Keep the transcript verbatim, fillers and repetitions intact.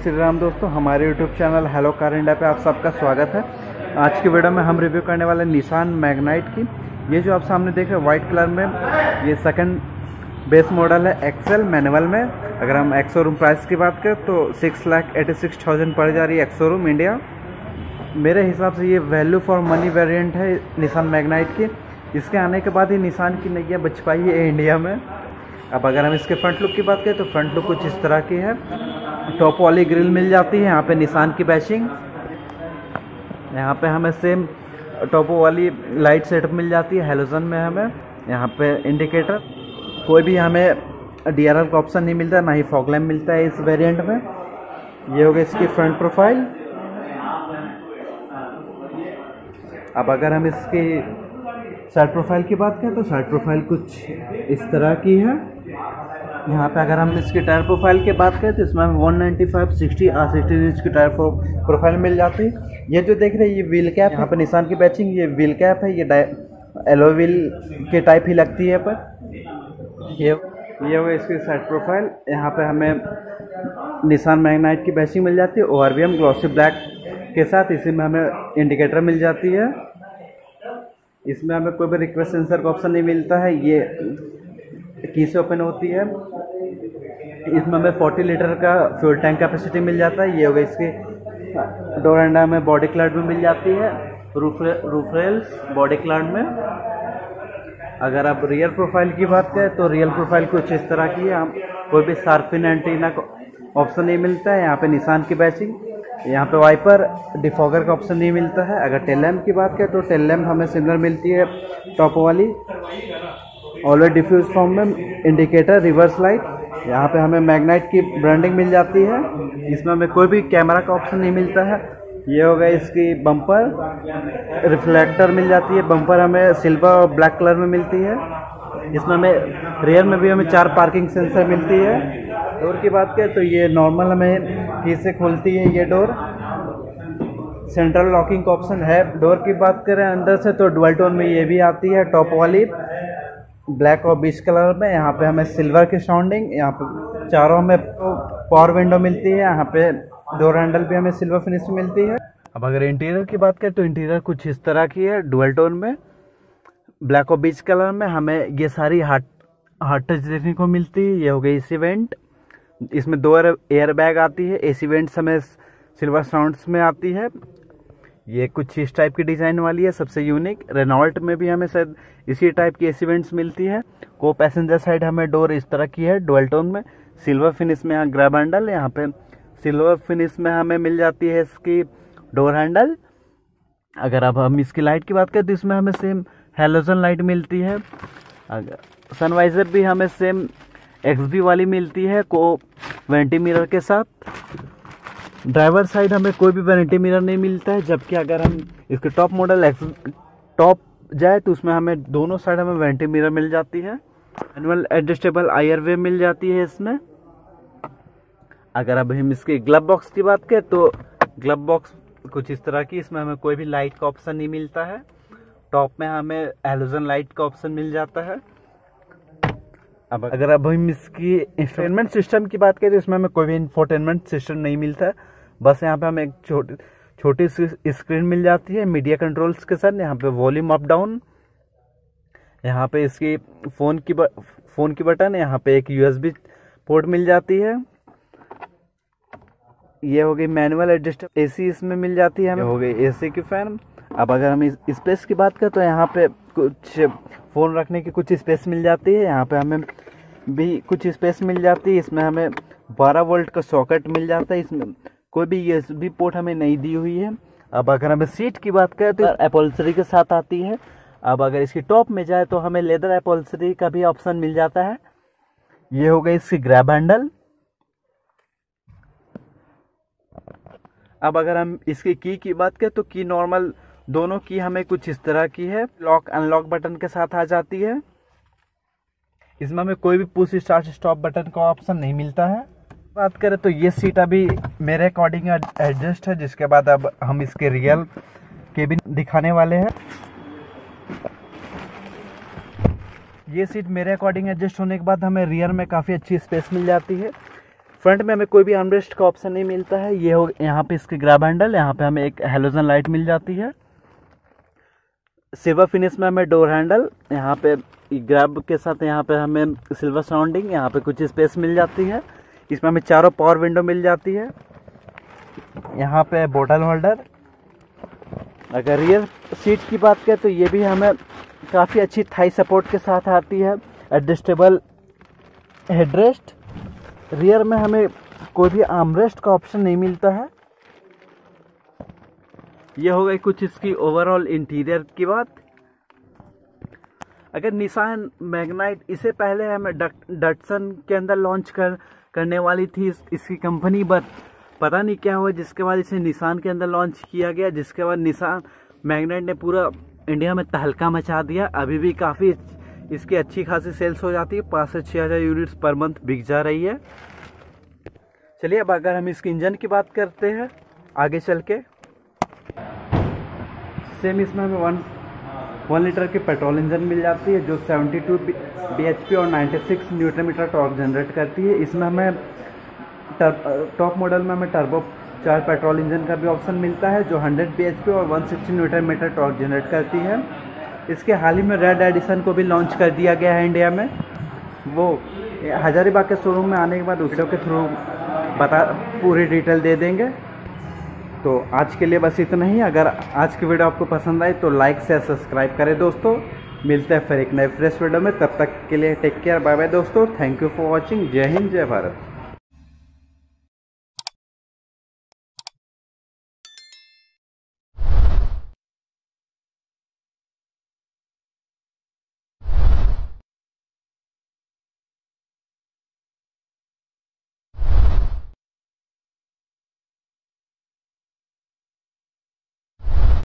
श्री राम दोस्तों, हमारे YouTube channel hello car India पे आप सबका स्वागत है। आज की वीडियो में हम रिव्यू करने वाले निसान मैग्नाइट की। ये जो आप सामने देख रहे हैं वाइट कलर में, ये सेकंड बेस मॉडल है एक्सेल मैनुअल में। अगर हम एक्स शोरूम प्राइस की बात करें तो six lakh eighty six thousand पड़ जा रही है एक्स शोरूम इंडिया। मेरे हिसाब से ये वैल्यू फॉर मनी वेरिएंट है निसान मैग्नाइट की। इसके आने के बाद ही निसान की नैया बच पाई है इंडिया में। अब अगर हम इसके फ्रंट लुक की बात करें तो फ्रंट लुक कुछ इस तरह की है। टॉप वाली ग्रिल मिल जाती है, यहाँ पे निसान की बैचिंग। यहाँ पे हमें सेम टॉप वाली लाइट सेटअप मिल जाती है हेलोजन में। हमें यहाँ पे इंडिकेटर, कोई भी हमें डी आर एल का ऑप्शन नहीं मिलता, ना ही फॉग लैम्प मिलता है इस वेरिएंट में। ये हो गई इसकी फ्रंट प्रोफाइल। अब अगर हम इसकी साइड प्रोफाइल की बात करें तो साइड प्रोफाइल कुछ इस तरह की है। यहाँ पे अगर हम इसकी टायर प्रोफाइल की बात करें तो इसमें हमें one ninety five sixty R sixty inch की टायर प्रोफाइल मिल जाती है। ये जो देख रहे हैं ये व्हील कैप, यहाँ पे निसान की बैचिंग, ये व्हील कैप है। ये एलो व्हील के टाइप ही लगती है पर। ये ये हो इसकी साइड प्रोफाइल। यहाँ पे हमें निसान मैग्नाइट की बैचिंग मिल जाती है O R V M glossy black के साथ। इसी में हमें इंडिकेटर मिल जाती है। इसमें हमें कोई भी रिक्वेस्ट सेंसर का ऑप्शन नहीं मिलता है, ये की से ओपन होती है। इसमें हमें फोर्टी लीटर का फ्यूल टैंक कैपेसिटी मिल जाता है। ये हो गई इसकी डोर हैंडल में बॉडी क्लाउड में मिल जाती है। Roof roof rails body colour में। अगर आप रियर प्रोफाइल की बात करें तो रियर प्रोफाइल कुछ इस तरह की है। हम कोई भी शार्पिन एंटीना का ऑप्शन नहीं मिलता है। यहाँ पे निसान की बैचिंग, यहाँ पे वाइपर डिफॉगर का ऑप्शन नहीं मिलता है। अगर टेल लैम्प की बात करें तो टेल लैम्प हमें सिमिलर मिलती है टॉप वाली, ऑलवेज डिफ्यूज फॉर्म में। इंडिकेटर, रिवर्स लाइट, यहाँ पे हमें मैग्नाइट की ब्रांडिंग मिल जाती है। इसमें हमें कोई भी कैमरा का ऑप्शन नहीं मिलता है। ये हो गया इसकी बम्पर, रिफ्लेक्टर मिल जाती है। बम्पर हमें सिल्वर और ब्लैक कलर में मिलती है। इसमें हमें रियर में भी हमें चार पार्किंग सेंसर मिलती है। डोर की बात करें तो ये नॉर्मल हमें की से खुलती है ये डोर। सेंट्रल लॉकिंग का ऑप्शन है। डोर की बात करें अंदर से तो डुअल टोन में ये भी आती है, टॉप वाली ब्लैक और बीच कलर में। यहाँ पे हमें सिल्वर की साउंडिंग, यहाँ पे चारों में पावर विंडो मिलती है। यहाँ पे डोर हैंडल भी हमें सिल्वर फिनिश में मिलती है। अब अगर इंटीरियर की बात करें तो इंटीरियर कुछ इस तरह की है, डुअल टोन में ब्लैक और बीच कलर में। हमें ये सारी हार्ट हार्ट टच देखने को मिलती है। ये हो गई एसी वेंट, इसमें दो एयर बैग आती है। एसी वेंट्स हमें सिल्वर साउंड्स में आती है। ये कुछ इस टाइप की डिज़ाइन वाली है, सबसे यूनिक। रेनॉल्ट में भी हमें शायद इसी टाइप की एसी वेंट्स मिलती है। को पैसेंजर साइड हमें डोर इस तरह की है, डुअल टोन में, सिल्वर फिनिश में। यहाँ ग्रैब हैंडल, यहाँ पे सिल्वर फिनिश में हमें मिल जाती है इसकी डोर हैंडल। अगर अब हम इसकी लाइट की बात करें तो इसमें हमें सेम हेलोजन लाइट मिलती है। अगर सनवाइजर भी हमें सेम एक्स बी वाली मिलती है को वेंटी मिरर के साथ। ड्राइवर साइड हमें कोई भी वेंटी मिरर नहीं मिलता है, जबकि अगर हम इसके टॉप मॉडल एक्स टॉप जाए तो उसमें हमें दोनों साइड हमें वेंटी मिरर मिल जाती है। मैनुअल एडजस्टेबल आयर वे मिल जाती है इसमें। अगर अब हम इसके ग्लव बॉक्स की बात करें तो ग्लव बॉक्स कुछ इस तरह की, इसमें हमें कोई भी लाइट का ऑप्शन नहीं मिलता है। टॉप में हमें हेलोजन लाइट का ऑप्शन मिल जाता है। अब अगर अब हम इसकी इंफोटेनमेंट सिस्टम की बात करें तो इसमें हमें कोई भी इंफोटेनमेंट सिस्टम नहीं मिलता है। बस यहाँ पे हमें एक छोटी छोटी सी स्क्रीन मिल जाती है मीडिया कंट्रोल्स के साथ। यहाँ पे वॉल्यूम अप डाउन, यहाँ पे इसकी फ़ोन की फ़ोन की बटन, यहाँ पे एक यूएसबी पोर्ट मिल जाती है। ये हो गई मैनुअल एडजस्ट एसी इसमें मिल जाती है हमें। हो गई एसी की फैन। अब अगर हम इस स्पेस की बात करें तो यहाँ पे कुछ फ़ोन रखने की कुछ स्पेस मिल जाती है। यहाँ पे हमें भी कुछ स्पेस मिल जाती है। इसमें हमें बारह वोल्ट का सॉकेट मिल जाता है। इसमें कोई भी यूएसबी पोर्ट हमें नहीं दी हुई है। अब अगर हमें सीट की बात करें तो अपॉल्सरी के साथ आती है। अब अगर इसकी टॉप में जाए तो हमें लेदर अपॉल्सरी का भी ऑप्शन मिल जाता है। ये हो गई इसकी ग्रैब हैंडल। अब अगर हम इसकी की की बात करें तो की नॉर्मल दोनों की हमें कुछ इस तरह की है, लॉक अनलॉक बटन के साथ आ जाती है। इसमें हमें कोई भी पुश स्टार्ट स्टॉप बटन का ऑप्शन नहीं मिलता है। बात करें तो ये सीट अभी मेरे अकॉर्डिंग एडजस्ट है, जिसके बाद अब हम इसके रियल केबिन दिखाने वाले हैं। ये सीट मेरे अकॉर्डिंग एडजस्ट होने के बाद हमें रियर में काफ़ी अच्छी स्पेस मिल जाती है। फ्रंट में हमें कोई भी आर्मरेस्ट का ऑप्शन नहीं मिलता है। ये हो यहाँ पे इसके ग्रैब हैंडल, यहाँ पे हमें एक हेलोजन लाइट मिल जाती है। सिल्वर फिनिश में हमें डोर हैंडल, यहाँ पे ग्रैब के साथ यहाँ पे हमें सिल्वर सराउंडिंग, यहाँ पे कुछ स्पेस मिल जाती है। इसमें हमें चारों पावर विंडो मिल जाती है। यहाँ पे बोतल होल्डर। अगर रियर सीट की बात करें तो ये भी हमें काफ़ी अच्छी थाई सपोर्ट के साथ आती है। Adjustable headrest. रियर में हमें कोई भी आर्मरेस्ट का ऑप्शन नहीं मिलता है। ये हो गई कुछ इसकी ओवरऑल इंटीरियर की बात। अगर निसान मैग्नाइट इसे पहले हमें डटसन के अंदर लॉन्च कर करने वाली थी इस, इसकी कंपनी, बट पता नहीं क्या हुआ जिसके बाद इसे निसान के अंदर लॉन्च किया गया, जिसके बाद निसान मैग्नाइट ने पूरा इंडिया में तहलका मचा दिया। अभी भी काफ़ी इसकी अच्छी खासी सेल्स हो जाती है, पाँच से छः हज़ार यूनिट्स पर मंथ बिक जा रही है। चलिए अब अगर हम इसके इंजन की बात करते हैं आगे चल के, सेम इसमें हमें वन वन लीटर की पेट्रोल इंजन मिल जाती है जो बहत्तर बी एच पी और छियानवे न्यूटन मीटर टॉर्क जनरेट करती है। इसमें हमें टॉप मॉडल में हमें टर्बो चार पेट्रोल इंजन का भी ऑप्शन मिलता है जो सौ बी एच पी और एक सौ साठ न्यूटन मीटर टॉर्क जनरेट करती है। इसके हाल ही में रेड एडिशन को भी लॉन्च कर दिया गया है इंडिया में। वो हजारीबाग के शोरूम में आने के बाद वीडियो के थ्रू बता पूरी डिटेल दे देंगे। तो आज के लिए बस इतना ही। अगर आज की वीडियो आपको पसंद आई तो लाइक शेयर सब्सक्राइब करें दोस्तों। मिलते हैं फिर एक नए फ्रेश वीडियो में, तब तक के लिए टेक केयर, बाय बाय दोस्तों। Thank you for watching. जय हिंद, जय भारत।